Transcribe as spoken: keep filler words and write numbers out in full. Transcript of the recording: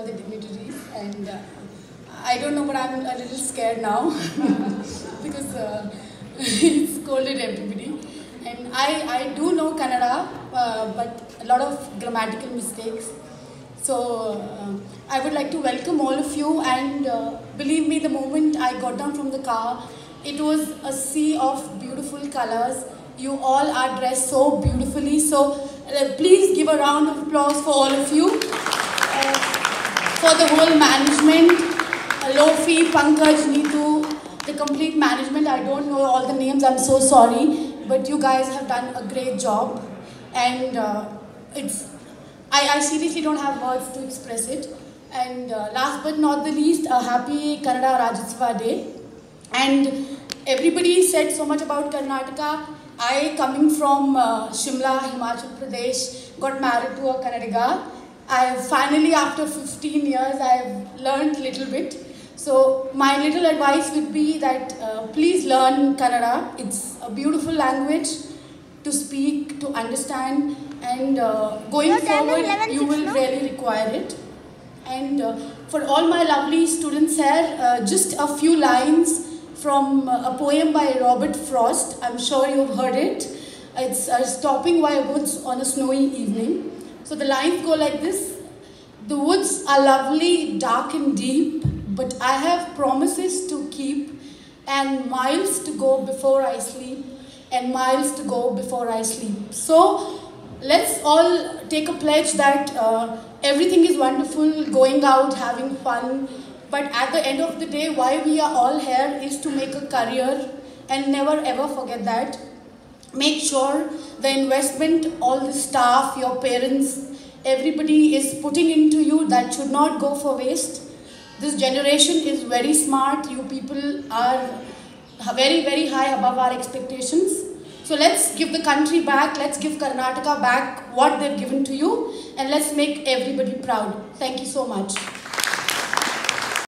all the dignitaries, and uh, I don't know, but I'm a little scared now because uh, it's scolded everybody. And I, I do know Kannada, uh, but a lot of grammatical mistakes. So uh, I would like to welcome all of you, and uh, believe me, the moment I got down from the car, it was a sea of beautiful colors. You all are dressed so beautifully. So uh, please give a round of applause for all of you. Uh, for the whole management, uh, Lofi, Pankaj, Neetu, the complete management. I don't know all the names, I'm so sorry. But you guys have done a great job. And uh, it's, I, I seriously don't have words to express it. And uh, last but not the least, a happy Kannada Rajyotsava day. And everybody said so much about Karnataka. I, coming from uh, Shimla, Himachal Pradesh, got married to a Kannadiga. I finally, after fifteen years, I have learned a little bit. So my little advice would be that uh, please learn Kannada. It's a beautiful language to speak, to understand, and uh, going forward, you will really require it. And uh, for all my lovely students here, uh, just a few lines from a poem by Robert Frost. I'm sure you've heard it. It's uh, Stopping by Woods on a Snowy Evening. So the lines go like this. The woods are lovely, dark and deep, but I have promises to keep, and miles to go before I sleep, and miles to go before I sleep. So let's all take a pledge that uh, everything is wonderful, going out, having fun, but at the end of the day, why we are all here is to make a career, and never ever forget that. Make sure the investment, all the staff, your parents, everybody is putting into you, that should not go for waste. This generation is very smart. You people are very, very high above our expectations. So let's give the country back. Let's give Karnataka back what they've given to you. And let's make everybody proud. Thank you so much.